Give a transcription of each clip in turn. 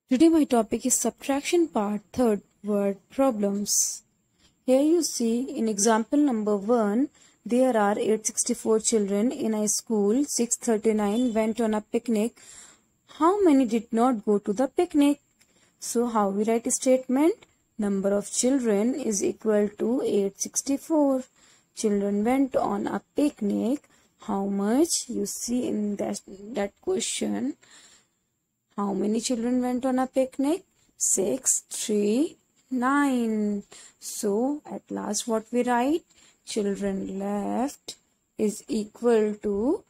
Today my topic is subtraction part, third word problems. Here you see in example number 1, there are 864 children in a school, 639 went on a picnic. How many did not go to the picnic? So how we write a statement? Number of children is equal to 864. Children went on a picnic. How much? You see in that question. How many children went on a picnic? 6, 3, 9. So, at last what we write? Children left is equal to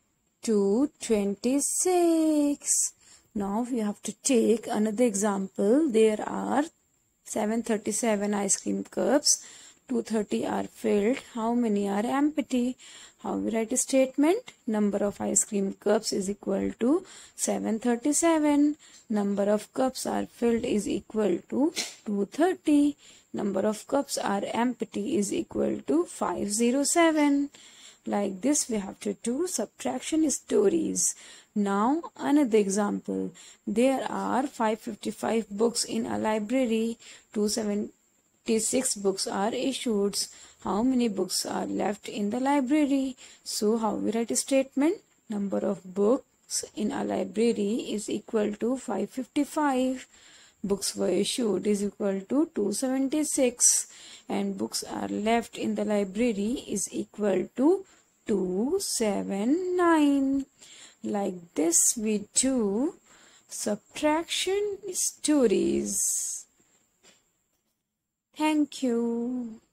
226. Now, we have to take another example. There are 737 ice cream cups. 230 are filled. How many are empty? How we write a statement? Number of ice cream cups is equal to 737. Number of cups are filled is equal to 230. Number of cups are empty is equal to 507. Like this we have to do subtraction stories. Now another example. There are 555 books in a library. 276 books are issued. How many books are left in the library? So how we write a statement? Number of books in a library is equal to 555. Books were issued is equal to 276 and books are left in the library is equal to 279. Like this we do subtraction stories. Thank you.